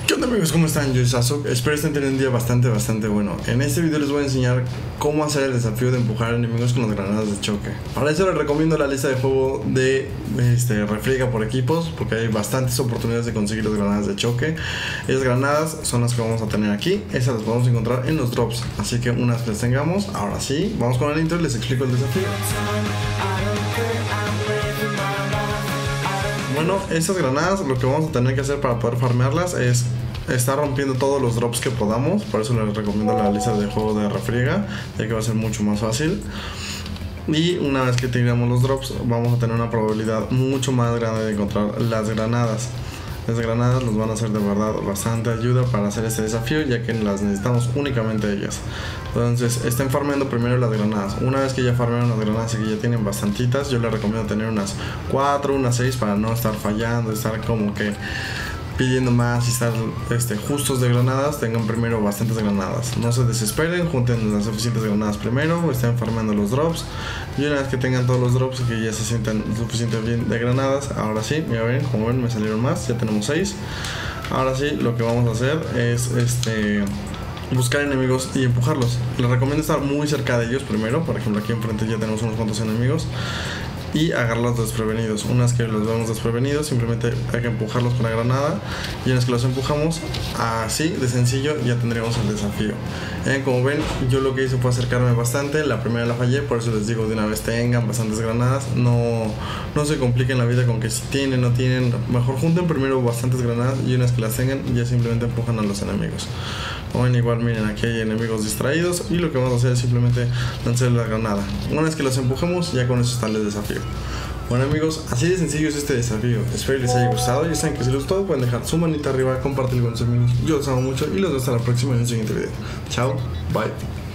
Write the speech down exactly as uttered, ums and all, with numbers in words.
¿Qué onda amigos? ¿Cómo están? Yo soy Sasuke, espero estén teniendo un día bastante bastante bueno. En este video les voy a enseñar cómo hacer el desafío de empujar enemigos con las granadas de choque. Para eso les recomiendo la lista de juego de este, refriega por equipos, porque hay bastantes oportunidades de conseguir las granadas de choque. Esas granadas son las que vamos a tener aquí, esas las podemos encontrar en los drops. Así que una vez que las tengamos, ahora sí, vamos con el intro y les explico el desafío. Bueno, estas granadas lo que vamos a tener que hacer para poder farmearlas es estar rompiendo todos los drops que podamos. Por eso les recomiendo la lista de juego de refriega, ya que va a ser mucho más fácil. Y una vez que tengamos los drops, vamos a tener una probabilidad mucho más grande de encontrar las granadas. Las granadas nos van a hacer de verdad bastante ayuda para hacer este desafío, ya que las necesitamos únicamente ellas. Entonces estén farmeando primero las granadas. Una vez que ya farmearon las granadas y que ya tienen bastantitas, yo les recomiendo tener unas cuatro, unas seis para no estar fallando, estar como que pidiendo más y estar este, justos de granadas. Tengan primero bastantes granadas, no se desesperen, junten las suficientes granadas primero, estén farmeando los drops. Y una vez que tengan todos los drops y que ya se sientan suficientemente bien de granadas, ahora sí, ya ven, como ven me salieron más, ya tenemos seis. Ahora sí, lo que vamos a hacer es este buscar enemigos y empujarlos. Les recomiendo estar muy cerca de ellos primero. Por ejemplo, aquí enfrente ya tenemos unos cuantos enemigos, y agarrarlos desprevenidos. Una vez que los vemos desprevenidos, simplemente hay que empujarlos con la granada, y una vez que los empujamos, así de sencillo, ya tendríamos el desafío. Eh, como ven, yo lo que hice fue acercarme bastante. La primera la fallé, por eso les digo de una vez, tengan bastantes granadas. No, no se compliquen la vida con que si tienen o no tienen. Mejor junten primero bastantes granadas, y una vez que las tengan, ya simplemente empujan a los enemigos. Como ven, igual miren, aquí hay enemigos distraídos, y lo que vamos a hacer es simplemente lanzar la granada. Una vez que los empujemos, ya con eso está el desafío. Bueno amigos, así de sencillo es este desafío. Espero les haya gustado. Ya saben que si les gustó pueden dejar su manita arriba, compartirlo con sus amigos. Yo los amo mucho y los veo hasta la próxima en el siguiente video. Chao, bye.